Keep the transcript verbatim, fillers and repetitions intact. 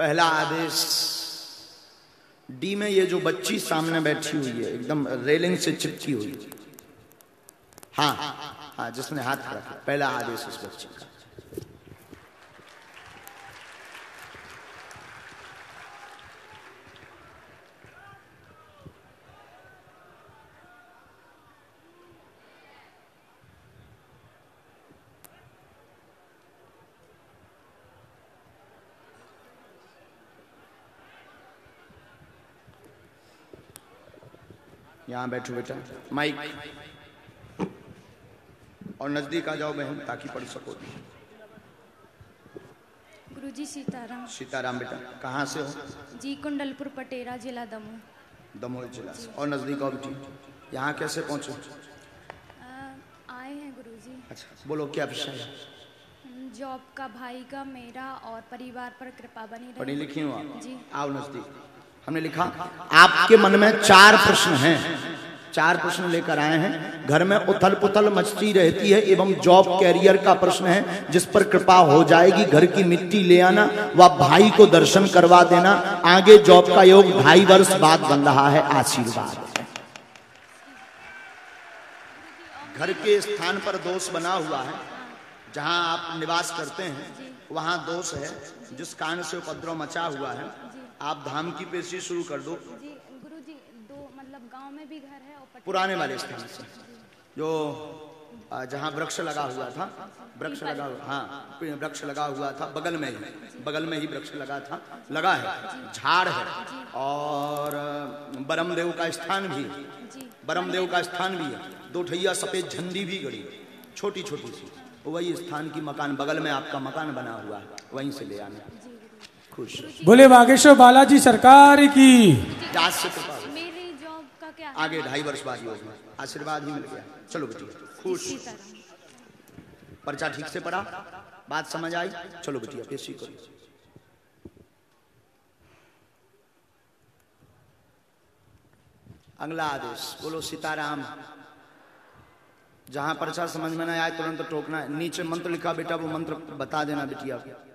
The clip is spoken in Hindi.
पहला आदेश डी में ये जो बच्ची सामने बैठी हुई है एकदम रेलिंग से चिपकी हुई, हाँ हाँ जिसने हाथ रखा, पहला आदेश इस बच्ची का। यहां बैठो बेटा, माइक और नजदीक आ जाओ बहन ताकि पढ़ सको। गुरुजी सीताराम। सीताराम बेटा, कहाँ से हो? जी कुंडलपुर पटेरा, जिला दमोह। दमोह जिला से। और नजदीक आओ बेटी, यहाँ कैसे पहुँचे? आए हैं गुरुजी। अच्छा बोलो क्या विषय है? जॉब का, भाई का, मेरा और परिवार पर कृपा बनी रहे। पढ़ी लिखी हो आप? जी। आओ नजदीक। हमने लिखा आपके मन में चार प्रश्न हैं, चार प्रश्न लेकर आए हैं। घर में उथल पुथल मचती रहती है एवं जॉब कैरियर का प्रश्न है जिस पर कृपा हो जाएगी। घर की मिट्टी ले आना व भाई को दर्शन करवा देना। आगे जॉब का योग ढाई वर्ष बाद बन रहा है, आशीर्वाद। घर के स्थान पर दोष बना हुआ है, जहां आप निवास करते हैं वहां दोष है, जिस कारण से उपद्रव मचा हुआ है। आप धाम की पेशी शुरू कर दो। जी गुरुजी, दो मतलब गांव में भी घर है और पुराने वाले स्थान से जो जहाँ वृक्ष लगा हुआ था, वृक्ष लगा हुआ, हाँ वृक्ष लगा हुआ था, बगल में ही बगल में ही वृक्ष लगा था, लगा है, झाड़ है और बरमदेव का स्थान भी है, बरमदेव का स्थान भी है। दो ठैया सफेद झंडी भी गड़ी छोटी छोटी सी, वही स्थान की मकान बगल में आपका मकान बना हुआ है, वहीं से ले आना। खुश बोले बागेश्वर बालाजी सरकार की। मेरी जॉब का क्या? आगे ढाई वर्ष बाद योजना, आशीर्वाद ही मिल गया। चलो बेटी खुश। पर्चा ठीक से पढ़ा, बात समझ आई? चलो बेटी पेशी करो। अगला आदेश बोलो सीताराम। जहां पर्चा समझ में ना आए तुरंत टोकना है। नीचे मंत्र लिखा बेटा, वो मंत्र बता देना बेटी आप।